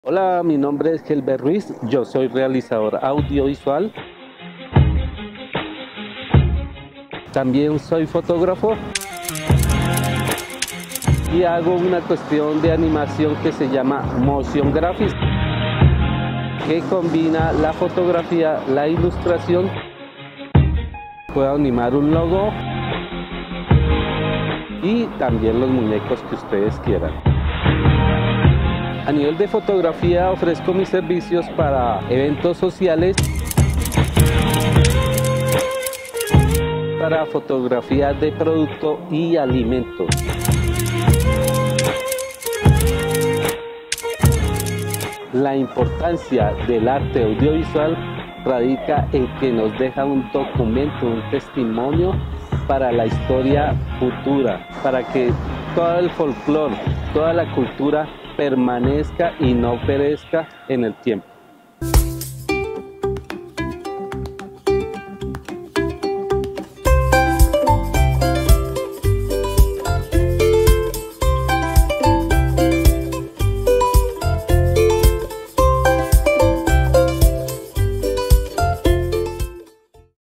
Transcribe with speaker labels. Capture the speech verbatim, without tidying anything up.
Speaker 1: Hola, mi nombre es Gelber Ruiz, yo soy realizador audiovisual. También soy fotógrafo y hago una cuestión de animación que se llama motion graphics, que combina la fotografía, la ilustración. Puedo animar un logo y también los muñecos que ustedes quieran. A nivel de fotografía ofrezco mis servicios para eventos sociales, para fotografía de producto y alimentos. La importancia del arte audiovisual radica en que nos deja un documento, un testimonio para la historia futura, para que todo el folclore, toda la cultura permanezca y no perezca en el tiempo.